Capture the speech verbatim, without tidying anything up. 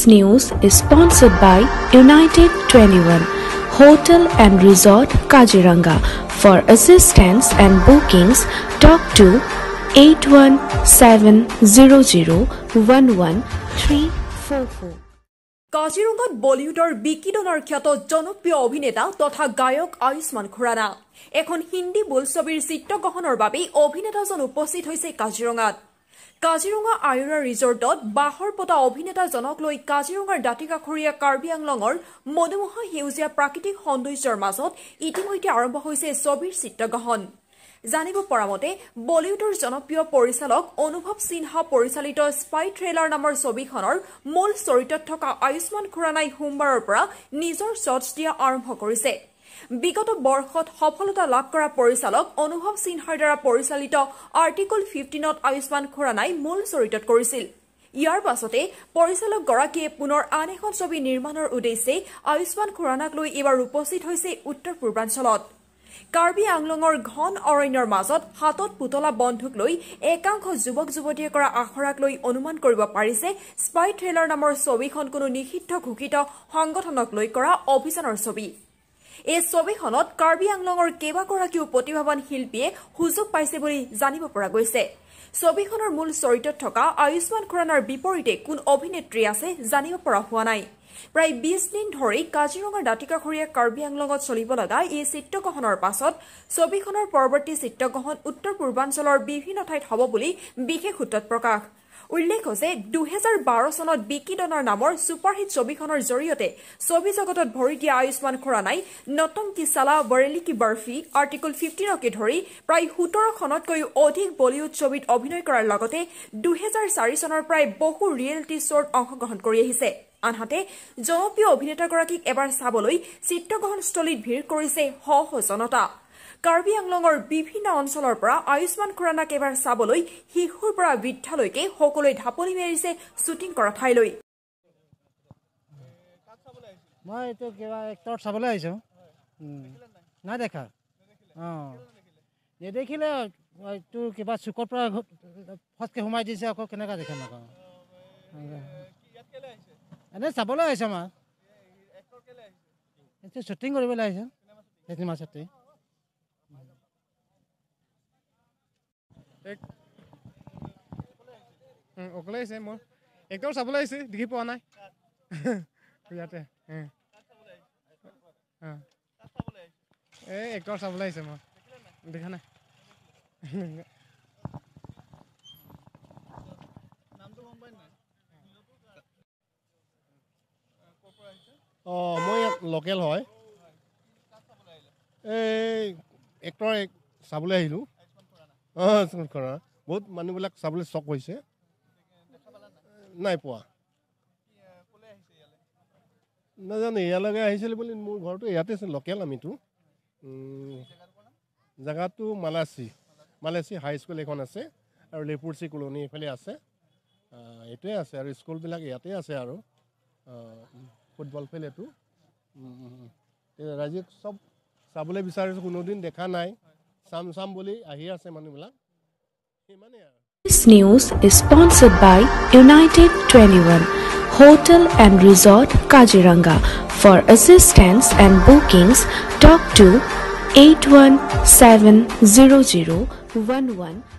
news is sponsored by United twenty-one, Hotel and Resort Kaziranga. For assistance and bookings, talk to eight one seven zero zero one one three four four. কাজিৰঙাত বলিউডৰ বিকিডনৰ খ্যাত জনপ্ৰিয় অভিনেতা তথা গায়ক আয়ুষ্মান খুৰানা এখন হিন্দী বোলছবিৰ চিত্ৰগ্ৰহণৰ বাবে অভিনেতাজন উপস্থিত হৈছে কাজিৰঙাত। কাজিৰঙা আয়ুৰা ৰিজৰ্টত বাহৰ পতা অভিনেতাজনক লৈ কাজিৰঙাৰ দাঁতিকাষৰীয়া কাৰ্বি আংলঙৰ মনোমোহা সেউজীয়া প্ৰাকৃতিক সৌন্দৰ্যৰ মাজত ইতিমধ্যে আৰম্ভ হৈছে ছবিৰ চিত্ৰগ্ৰহণ। জানিব পৰা মতে বলিউডৰ জনপ্ৰিয় পৰিচালক অনুভৱ সিনহা পৰিচালিত স্পাই ট্ৰেইলাৰ নামৰ ছবিখনৰ মূল চৰিত্ৰত থকা আয়ুষ্মান খুৰানাই সোমবাৰৰ পৰা নিজৰ শ্বটছ দিয়া আৰম্ভ কৰিছে। বিগত বৰ্ষত সফলতা লাভ কৰা পৰিচালক অনুভৱ সিনহাৰ দ্বাৰা পৰিচালিত আৰ্টিকল ফিফটিনত আয়ুষ্মান খুৰানাই মূল চৰিত্ৰত কৰিছিল। ইয়াৰ পাছতে পৰিচালক গৰাকীয়ে পুনৰ আন এখন ছবি নিৰ্মাণৰ উদ্দেশ্যে আয়ুষ্মান খুৰানাক লৈ এইবাৰ উপস্থিত হৈছে উত্তৰ পূৰ্বাঞ্চলত। কাৰ্বি আংলঙৰ ঘন অৰণ্যৰ মাজত হাতত পুতলা বন্ধুক লৈ একাংশ যুৱক যুৱতীয়ে কৰা আখৰাক লৈ অনুমান কৰিব পাৰিছে স্পাই ট্ৰেইলাৰ নামৰ ছবিখন কোনো নিষিদ্ধ ঘোষিত সংগঠনক লৈ কৰা অভিযানৰ ছবি। এই ছবিখনত কাৰ্বি আংলঙৰ কেইবাগৰাকীও প্ৰতিভাৱান শিল্পীয়ে সুযোগ পাইছে বুলি জানিব পৰা গৈছে। ছবিখনৰ মূল চৰিত্ৰত থকা আয়ুষ্মান খুৰানাৰ বিপৰীতে কোন অভিনেত্ৰী আছে জানিব পৰা হোৱা নাই। প্ৰায় বিশ দিন ধৰি কাজিৰঙাৰ দাঁতিকাষৰীয়া কাৰ্বি আংলঙত চলিব লগা এই চিত্ৰগ্ৰহণৰ পাছত ছবিখনৰ পৰৱৰ্তী চিত্ৰগ্ৰহণ উত্তৰ পূৰ্বাঞ্চলৰ বিভিন্ন ঠাইত হ'ব বুলি বিশেষ সূত্ৰত প্ৰকাশ। উল্লেখ হৈছে দুহেজাৰ বাৰ চনত বিকিডনৰ নামৰ ছুপাৰহিট ছবিখনৰ জৰিয়তে ছবি জগতত ভৰি দিয়া আয়ুষ্মান খুৰানাই নটংকি চালা বৰেলি কি বৰফি আৰ্টিকল ফিফটিনকে ধৰি প্ৰায় সোতৰখনতকৈও অধিক বলিউড ছবিত অভিনয় কৰাৰ লগতে দুহেজাৰ চাৰি চনৰ প্ৰায় বহু ৰিয়েলিটি শ্ব'ত অংশগ্ৰহণ কৰি আহিছে। আনহাতে জনপ্ৰিয় অভিনেতাগৰাকীক এবাৰ চাবলৈ চিত্ৰগ্ৰহণস্থলীত ভিৰ কৰিছে শ শ জনতা। কাৰ্বি আংলঙৰ বিভিন্ন অঞ্চলৰ পৰা আয়ুষ্মান খুৰানাক এবাৰ চাবলৈ শিশুৰ পৰা বৃদ্ধালৈকে সকলোৱে ঢাপলি মেলিছে শ্বুটিং কৰা ঠাইলৈ। মই এইটো কিবা এক্টৰ চাবলৈ আহিছোঁ, নাই দেখা। অঁ নেদেখিলে এইটো কিবা চুকৰ পৰা ফটকৈ সোমাই দিছে, আকৌ কেনেকৈ দেখিম আকৌ। এনেই চাবলৈ আহিছে আমাৰ এইটো শ্বুটিং কৰিবলৈ আহিছে চিনেমা শ্বুটিং। অকলে আহিছে, মই এক্টৰ চাবলৈ আহিছে, দেখি পোৱা নাই ইয়াতে। এই এক্টৰ চাবলৈ আহিছে, মই দেখা নাই। অঁ মই লোকেল হয়, এই এক্টৰ চাবলৈ আহিলোঁ। অঁ কৰা বহুত মানুহবিলাক চাবলৈ চখ হৈছে, নাই পোৱা। নাজানো ইয়ালৈকে আহিছিল বুলি, মোৰ ঘৰটো ইয়াতে আছে, লোকেল আমিতো। জেগাটো মালাচী মালাচী হাইস্কুল এখন আছে আৰু লেপুৰচি কলনী এইফালে আছে, এইটোৱে আছে। আৰু স্কুলবিলাক ইয়াতে আছে আৰু ফুটবল ফিল্ড এইটো। ৰাইজে চব চাবলৈ বিচাৰিছোঁ, কোনোদিন দেখা নাই, চাম চাম বুলি আহি আছে মানুহবিলাক। This news is sponsored by United twenty-one, Hotel and Resort Kaziranga. For assistance and bookings, talk to eight one seven zero zero one one